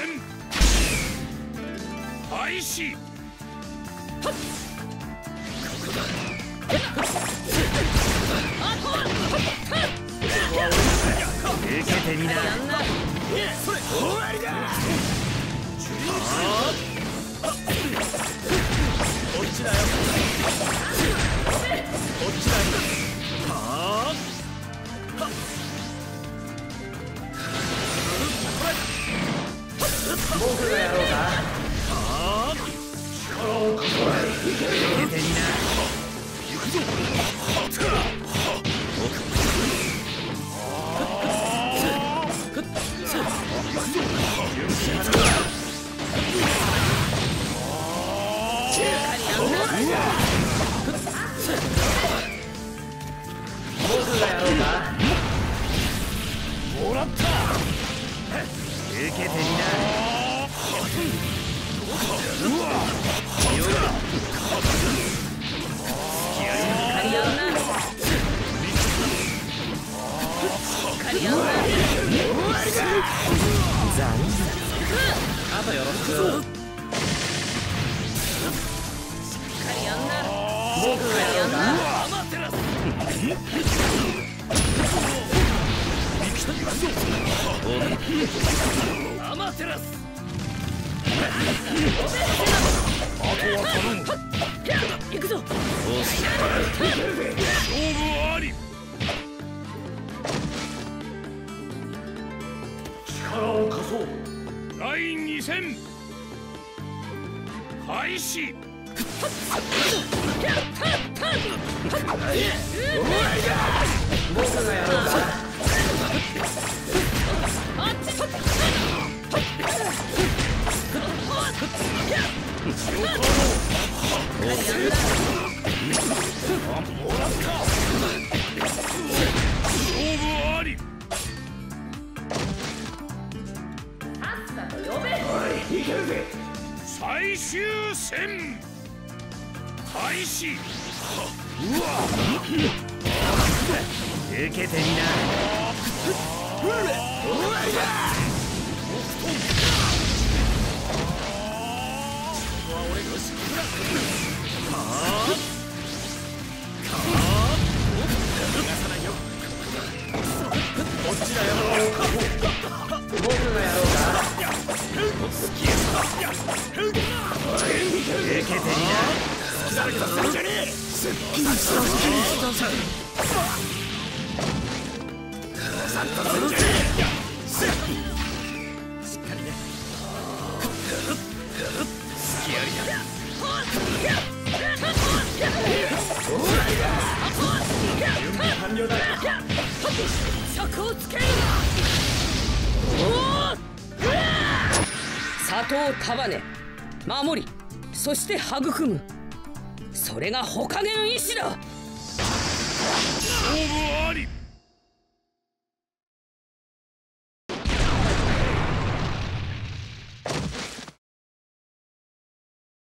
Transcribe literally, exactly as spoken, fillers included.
戦開始。受けてみな。それ終わりだ。こっちだよ。こっちだよ。はあ。僕がやろうか。はあ。力をかけ受けてみな。行くぞ。僕がやろうか。もらった。受けてみな。うわ。よい。付き合いな。やんな。やんな。残念。あとよろしく。やんな。僕がやろうか。アマテラス。あとは頼む。行くぞ。勝負あり。力を貸そう。第二戦開始。僕がやろうか。最終戦開始。うわ。受けてみな。終わりだ。俺の仕事だ。はあ。逃がさないよ。こっちだよ。僕がやろうか。好きや。受けてみな。誰かさんじゃねえ。接近した。さっとするぜ。しっかりね。好きやりだ。準備完了だ。 策をつける。里を束ね守り、そして育む。それが火影の意志だ。 勝負あり。